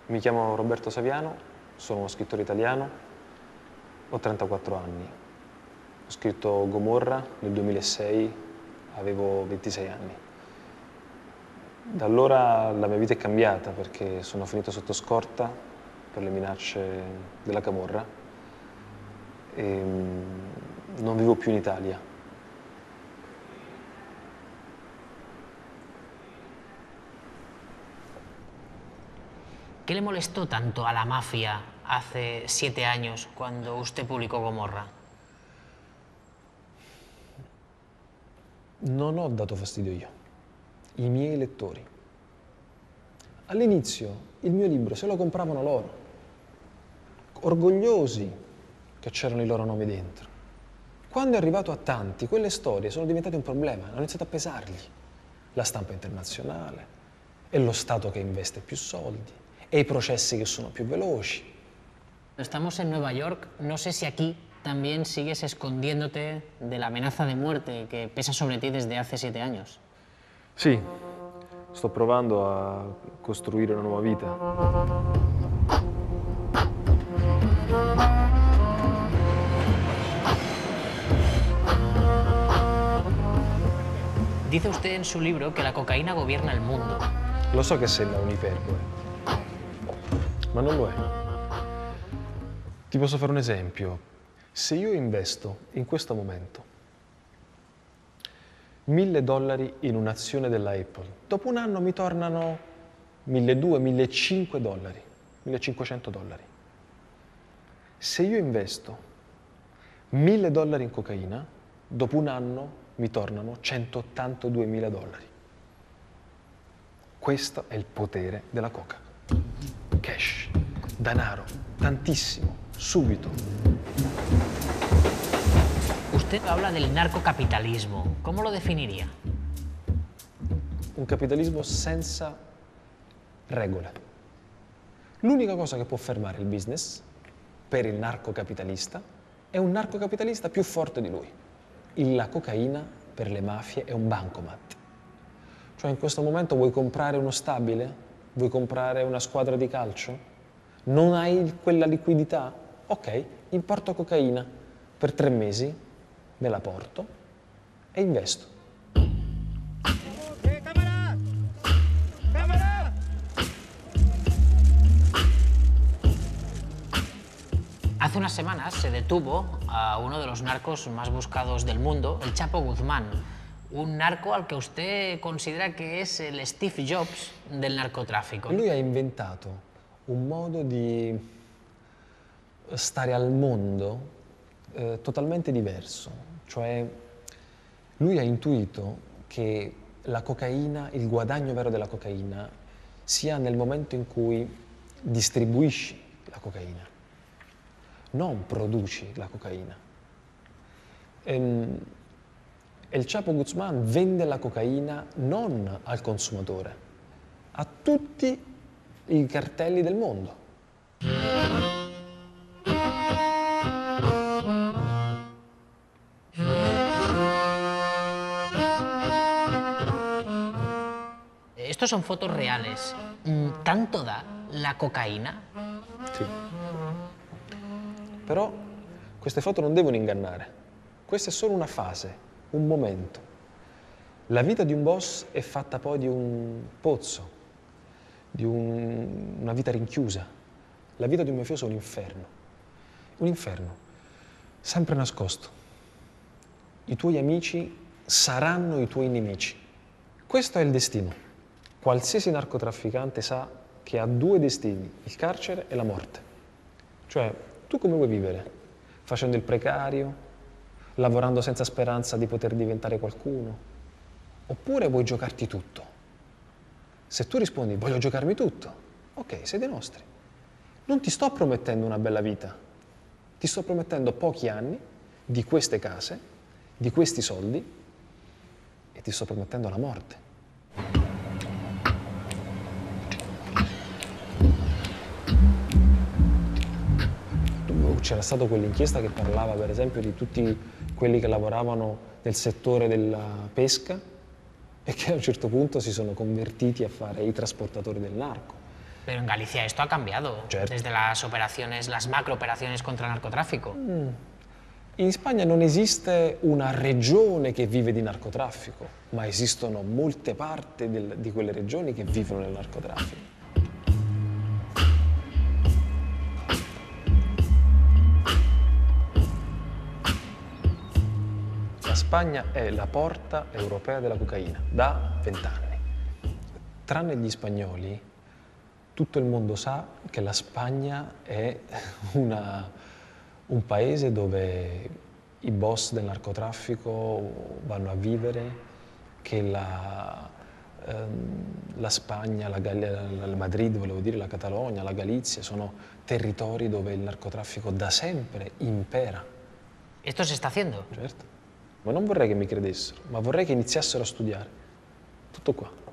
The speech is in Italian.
Mi chiamo Roberto Saviano, sono uno scrittore italiano, ho 34 anni. Ho scritto Gomorra nel 2006, avevo 26 anni. Da allora la mia vita è cambiata perché sono finito sotto scorta per le minacce della camorra e non vivo più in Italia. ¿Qué le molestó tanto a la mafia hace 7 años cuando usted publicó Gomorra? Non ho dato fastidio io, i miei lettori. All'inizio il mio libro se lo compravano loro, orgogliosi che c'erano i loro nomi dentro. Quando è arrivato a tanti, quelle storie sono diventate un problema, hanno iniziato a pesargli. La stampa internazionale, è lo Stato che investe più soldi, e i processi che sono più veloci. Estamos en Nueva York, no sé si aquí también sigues escondiéndote de la amenaza de muerte que pesa sobre ti desde hace 7 años. Sì, sto provando a costruire una nuova vita. Dice usted en su libro que la cocaína gobierna el mundo. Lo so che sembra un'iperbole, ma non lo è. Ti posso fare un esempio. Se io investo in questo momento $1.000 in un'azione della Apple, dopo un anno mi tornano $1.200, $1.500, $1.500. Se io investo $1.000 in cocaina, dopo un anno mi tornano $182.000. Questo è il potere della coca. Cash, denaro, tantissimo, subito. Usted habla del narcocapitalismo. ¿Cómo lo definiría? Un capitalismo senza regole. L'unica cosa che può fermare il business per il narcocapitalista è un narcocapitalista più forte di lui. La cocaina per le mafie è un bancomat. Cioè in questo momento vuoi comprare uno stabile? Vuoi comprare una squadra di calcio? Non hai quella liquidità? Ok, importo cocaina per 3 mesi, me la porto e investo. Hace unas semanas se detuvo a uno de los narcos más buscados del mundo, el Chapo Guzmán, un narco al que usted considera que es el Steve Jobs del narcotráfico. Lui ha inventato un modo di stare al mondo totalmente diverso, cioè lui ha intuito che la cocaina, il guadagno vero della cocaina, sia nel momento in cui distribuisci la cocaina, non produci la cocaina. El Chapo Guzmán vende la cocaina non al consumatore, a tutti i cartelli del mondo. Estos son fotos reales. ¿Tanto da la cocaína? Sì. Però queste foto non devono ingannare. Questa è solo una fase, un momento. La vita di un boss è fatta poi di un pozzo, di una vita rinchiusa. La vita di un mafioso è un inferno. Un inferno, sempre nascosto. I tuoi amici saranno i tuoi nemici. Questo è il destino. Qualsiasi narcotrafficante sa che ha 2 destini, il carcere e la morte. Cioè, tu come vuoi vivere? Facendo il precario? Lavorando senza speranza di poter diventare qualcuno? Oppure vuoi giocarti tutto? Se tu rispondi voglio giocarmi tutto, ok, sei dei nostri. Non ti sto promettendo una bella vita, ti sto promettendo pochi anni di queste case, di questi soldi e ti sto promettendo la morte. C'era stata quell'inchiesta che parlava per esempio di tutti quelli che lavoravano nel settore della pesca e che a un certo punto si sono convertiti a fare i trasportatori del narco. Pero en Galicia esto ha cambiado, Certo. desde las operaciones, las macrooperaciones contra el narcotráfico. In Spagna non esiste una regione che vive di narcotraffico, ma esistono molte parti di quelle regioni che vivono del narcotraffico. La Spagna è la porta europea della cocaina da 20 anni. Tranne gli spagnoli, tutto il mondo sa che la Spagna è un paese dove i boss del narcotraffico vanno a vivere, che la Spagna, il Madrid, volevo dire, la Catalogna, la Galizia, sono territori dove il narcotraffico da sempre impera. ¿Esto se está haciendo? Certo. Ma non vorrei che mi credessero, ma vorrei che iniziassero a studiare. Tutto qua.